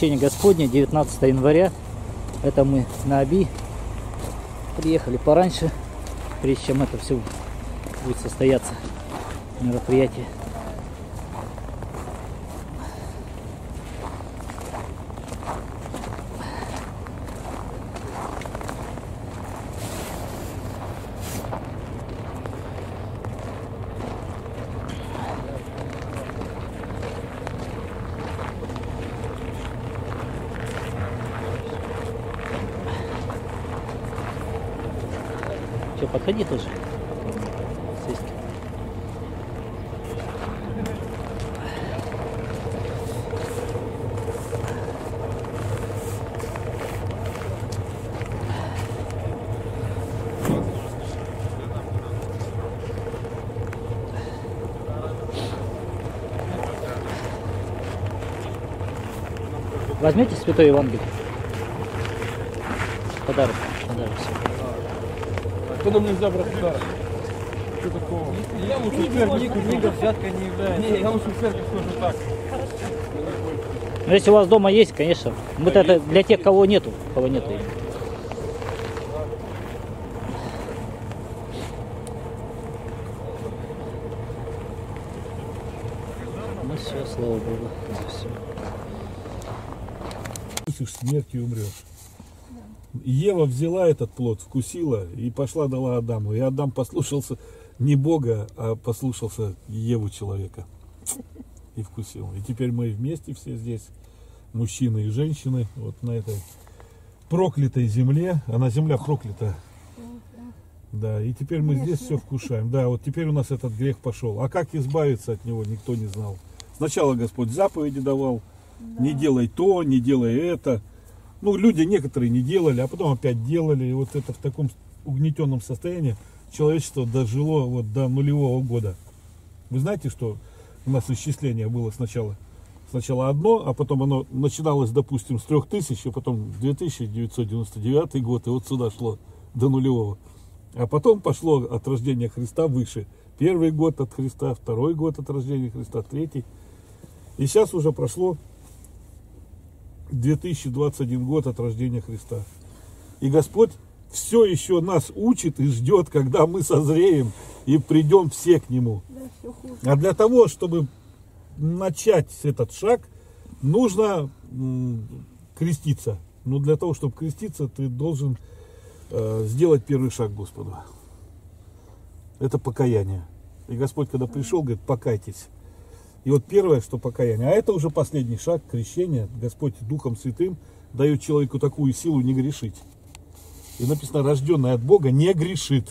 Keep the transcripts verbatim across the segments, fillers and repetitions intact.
Воскресенье Господне, девятнадцатое января. Это мы на Оби. Приехали пораньше, прежде чем это все будет состояться, мероприятие. Че, подходи тоже. Сиськи. Возьмите Святой Евангелие. Подарок. Подарок. Куда нельзя брать подарок? Что такого? Я лучше в церковь. Книга взятка не является. Не, я лучше в церковь скажу так. Ну, если у вас дома есть, конечно. Вот это для тех, кого нету. Кого нету. Ну все, слава Богу. Слышишь, смертью умрешь. Ева взяла этот плод, вкусила и пошла дала Адаму. И Адам послушался не Бога, а послушался Еву, человека. И вкусил. И теперь мы вместе все здесь, мужчины и женщины, вот на этой проклятой земле. Она земля проклята. Да, и теперь мы здесь все вкушаем. Да, вот теперь у нас этот грех пошел. А как избавиться от него, никто не знал. Сначала Господь заповеди давал. Не делай то, не делай это. Ну, люди некоторые не делали, а потом опять делали. И вот это в таком угнетенном состоянии человечество дожило вот до нулевого года. Вы знаете, что у нас исчисление было сначала? Сначала одно, а потом оно начиналось, допустим, с трех тысяч, а потом две тысячи девятьсот девяносто девятый год, и вот сюда шло до нулевого. А потом пошло от рождения Христа выше. Первый год от Христа, второй год от рождения Христа, третий. И сейчас уже прошло две тысячи двадцать один год от рождения Христа. И Господь все еще нас учит и ждет, когда мы созреем и придем все к Нему. А для того, чтобы начать этот шаг, нужно креститься. Но для того, чтобы креститься, ты должен э, сделать первый шаг к Господу. Это покаяние. И Господь, когда пришел, говорит, покайтесь. И вот первое, что покаяние, а это уже последний шаг, крещения. Господь Духом Святым дает человеку такую силу не грешить. И написано, рожденный от Бога не грешит.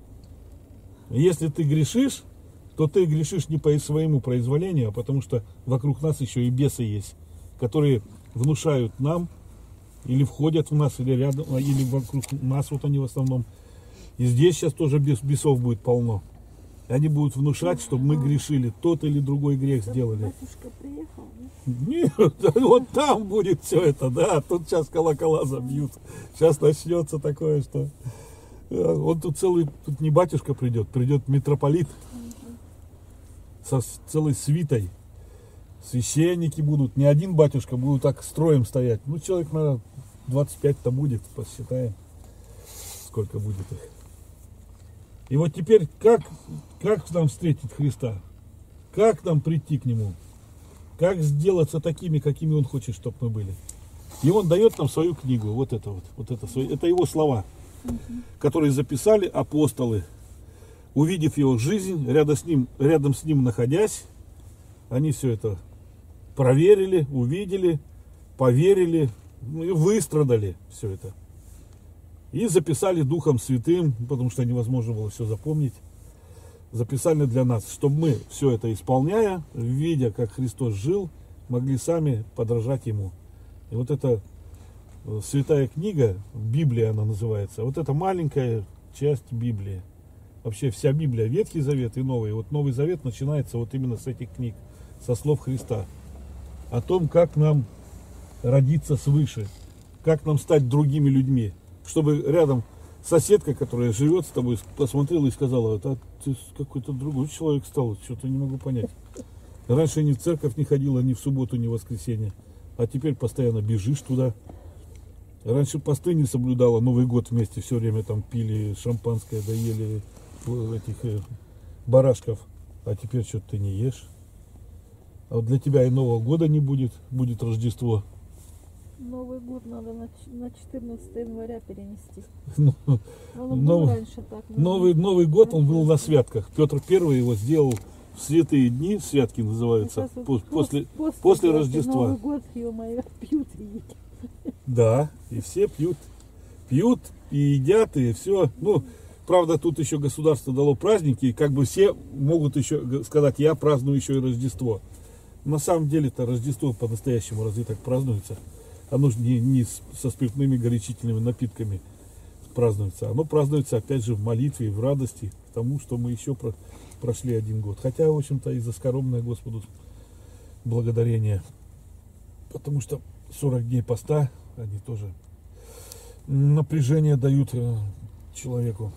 И если ты грешишь, то ты грешишь не по своему произволению, а потому что вокруг нас еще и бесы есть, которые внушают нам, или входят в нас, или рядом, или вокруг нас, вот они в основном. И здесь сейчас тоже бес, бесов будет полно. Они будут внушать, чтобы мы грешили, тот или другой грех сделали. Батюшка приехал, Нет, вот там будет все это, да, тут сейчас колокола забьют. Сейчас начнется такое, что... Вот тут целый, тут не батюшка придет, придет митрополит со целой свитой. Священники будут, не один батюшка, будут так строем стоять. Ну, человек, наверное, двадцать пять-то будет, посчитаем, сколько будет их. И вот теперь, как, как нам встретить Христа? Как нам прийти к Нему? Как сделаться такими, какими Он хочет, чтобы мы были? И Он дает нам свою книгу, вот это вот, вот это, это Его слова, которые записали апостолы. Увидев Его жизнь, рядом с Ним, рядом с ним находясь, они все это проверили, увидели, поверили, ну и выстрадали все это. И записали Духом Святым, потому что невозможно было все запомнить. Записали для нас, чтобы мы, все это исполняя, видя, как Христос жил, могли сами подражать Ему. И вот эта святая книга, Библия она называется, вот это маленькая часть Библии. Вообще вся Библия, Ветхий Завет и Новый. Вот Новый Завет начинается вот именно с этих книг, со слов Христа. О том, как нам родиться свыше, как нам стать другими людьми. Чтобы рядом соседка, которая живет с тобой, посмотрела и сказала, а ты какой-то другой человек стал, что-то не могу понять. Раньше ни в церковь не ходила, ни в субботу, ни в воскресенье. а теперь постоянно бежишь туда. Раньше посты не соблюдала, Новый год вместе все время там пили шампанское, доели этих э, барашков, а теперь что-то ты не ешь. А вот для тебя и Нового года не будет, будет Рождество. Новый год надо на, на четырнадцатое января перенести. Ну, Он был Новый, раньше так. но- Новый, Новый год он был на святках. Петр Первый его сделал в святые дни, святки называются, Сейчас вот пос- пост- после, после, после просто Рождества. Новый год, ё-моё, пьют и едят. Да, и все пьют. Пьют и едят, и все. Ну, правда, тут еще государство дало праздники, и как бы все могут еще г- сказать, я праздную еще и Рождество. На самом деле-то Рождество по-настоящему разве так празднуется? Оно же не, не с- со спиртными горячительными напитками празднуется. Оно празднуется, опять же, в молитве и в радости к тому, что мы еще про- прошли один год. Хотя, в общем-то, и за скоромное Господу благодарение. Потому что сорок дней поста, они тоже напряжение дают э, человеку.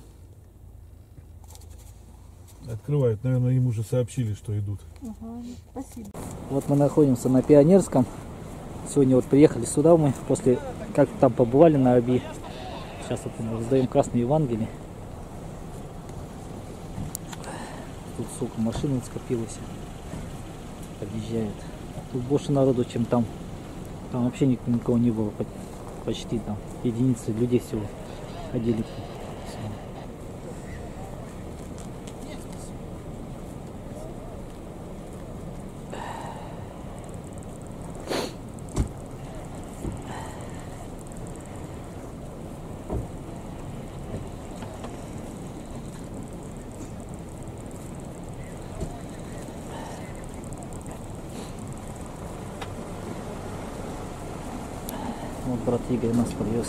Открывают, наверное, им уже сообщили, что идут. Ага, спасибо. Вот мы находимся на Пионерском. Сегодня вот приехали сюда мы, после как там побывали на Оби. Сейчас вот мы раздаем красные Евангелие. Тут сколько машин скопилось. Подъезжает. Тут больше народу, чем там. Там вообще ник- никого не было. по- Почти там единицы людей всего ходили. Вот брат Игорь нас привез.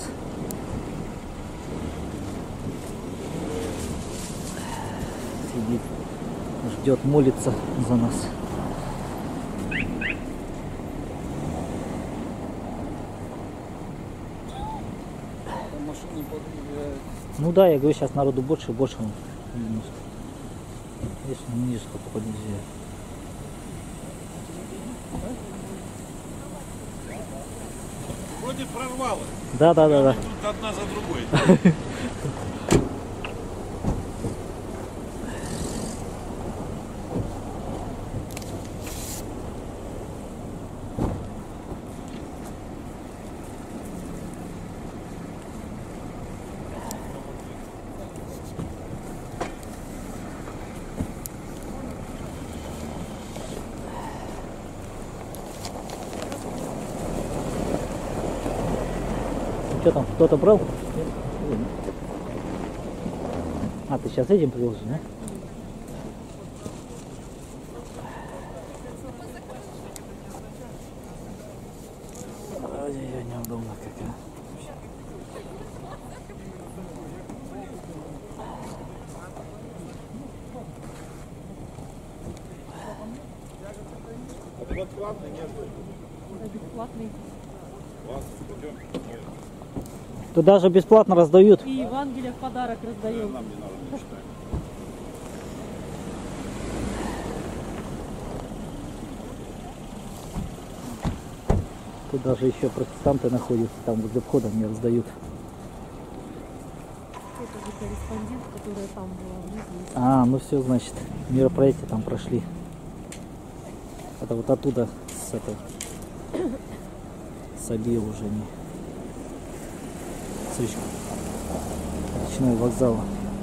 Сидит, ждет, молится за нас. Ну да, я говорю, сейчас народу больше и больше. Видишь, ну, видишь, сколько подъезжает. Вроде прорвало. Да, да, да, да. Тут одна за другой. Что там, кто-то брал? А, ты сейчас этим приложишь, да? Ой-ой-ой, неудобно какая. Бесплатный. Тут даже бесплатно раздают. И Евангелие в подарок раздаем. Тут даже еще протестанты находятся, там возле входа мне раздают. Это же корреспондент, которая там была внизу. А, ну все, значит, мероприятия там прошли. Это вот оттуда, с этой, с Оби уже не. С речки. Речного вокзала.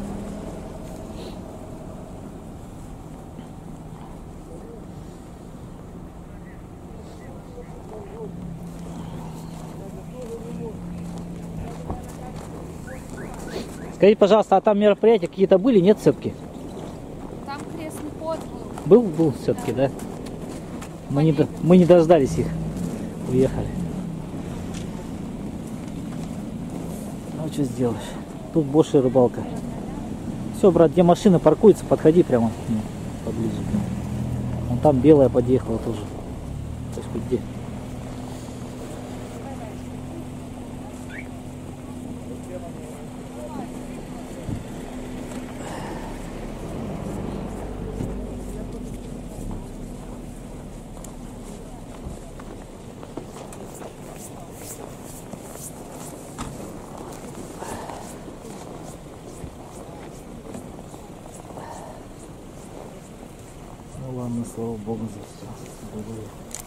Скажите, пожалуйста, а там мероприятия какие-то были, нет все-таки? Там крестный ход был. Был, был все-таки, да? Мы не, до- мы не дождались их. Уехали. Ну, что сделаешь? Тут больше рыбалка. Все, брат, где машина паркуется, подходи прямо к нему, поближе. Вон там белая подъехала тоже. То есть хоть где. Ладно, слава Богу за все.